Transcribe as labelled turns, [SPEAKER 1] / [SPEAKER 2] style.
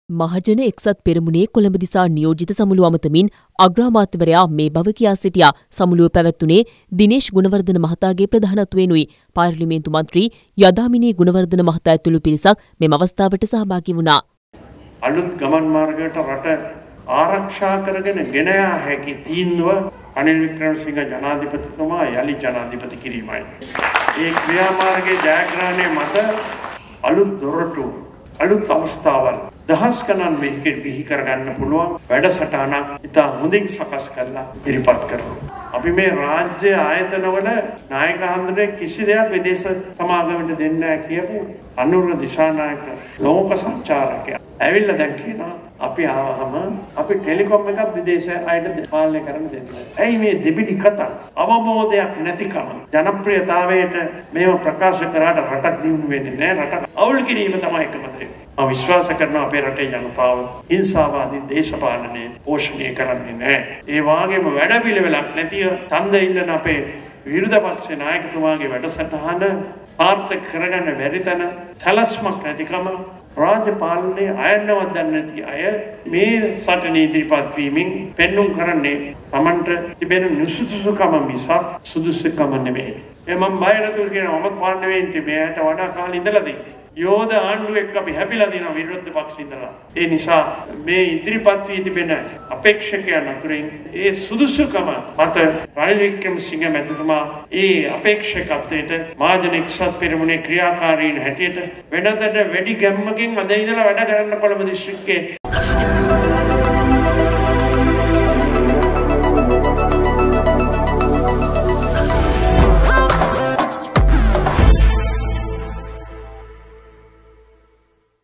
[SPEAKER 1] මහජන එක්සත් පෙරමුණේ කොළඹ දිසා නියෝජිත සමුළුව අමතමින් අග්‍රාමාත්‍යවරයා මේ බව කියා සිටියා. සමුළුව පැවැත්වුණේ දිනේෂ් ගුණවර්ධන මහතාගේ ප්‍රධානත්වයෙනුයි. පාර්ලිමේන්තු මන්ත්‍රී යදාමිනී ගුණවර්ධන මහතා ඇතුළු පිරිසක් මෙම අවස්ථාවට සහභාගී වුණා.
[SPEAKER 2] අලුත් ගමන් මාර්ගයට රට ආරක්ෂා කරගෙන ගෙන යා හැකි තීන්දුව රනිල් වික්‍රමසිංහ ජනාධිපතිතුමා යලි ජනාධිපති කිරීමයි. ඒ ක්‍රියාමාර්ගයේ ජයග්‍රහණය මත අලුත් දොරටු අලුත් අවස්ථාවල් දහස් ගණන් බිහි කරගන්න පුළුවන් වැඩසටහනක් ඉතා හොඳින් සකස් කරලා ඉදිරිපත් කරනවා. අපි මේ රාජ්‍ය ආයතනවල නායක හඳුනේ කිසි දෙයක් විදේශ සමාගමට දෙන්නේ නැහැ කියපු අනුර දිශානායක ලෝක සංචාරකයා ඇවිල්ලා දැන් කියනවා අපි ආවහම අපි ටෙලිකොම් එකක් විදේශ අයට පාලනය කරන්න දෙන්නේ. ඇයි මේ දෙබිඩි කතා? අවබෝධයක් නැතිකම ජනප්‍රියතාවයට මේව ප්‍රකාශ කරාට රටක් දියුණු වෙන්නේ නැහැ. රටක් අවුල් කිරීම තමයි එකම දේ. මම විශ්වාස කරනවා අපේ රටේ ජනතාව හිංසාවාදී දේශපාලනය පෝෂණය කරන්නේ නැහැ. ඒ වගේම වැඩපිළිවෙලක් නැතිව ඡන්ද ඉල්ලන අපේ විරුද්ධ පක්ෂ නායකතුමාගේ වැඩසටහන සාර්ථක කරගන්න බැරි තැන සැලැස්මක් නැතිකම රාජ්‍ය පාලනයේ අයන්නවත් දන්නේ නැති අය මේ සටනේ ඉදිරිපත් වීමෙන් පෙන්눔 කරන්නේ Tamanට තිබෙන නුසුදුසුකම මිසක් සුදුසුකම නෙමෙයි. මම බය නැතුව කියනවා මම පාර්ලිමේන්තුවේ මෙයට වඩා කාලෙ ඉඳලාදී යෝධ ආණ්ඩුව එක්ක අපි හැපිලා දිනවා විරුද්ධ පක්ෂ ඉඳලා. ඒ නිසා මේ ඉදිරිපත් වී තිබෙන අපේක්ෂකයන් අතරින් ඒ සුදුසුකම මත රනිල් වික්‍රමසිංහ මැතිතුමා ඒ අපේක්ෂකත්වයට මහජන එක්සත් පෙරමුණේ ක්‍රියාකාරීන් හැටියට වෙනදට වැඩි ගැම්මකින් අද ඉඳලා වැඩ කරන්න කොළඹ දිස්ත්‍රික්කයේ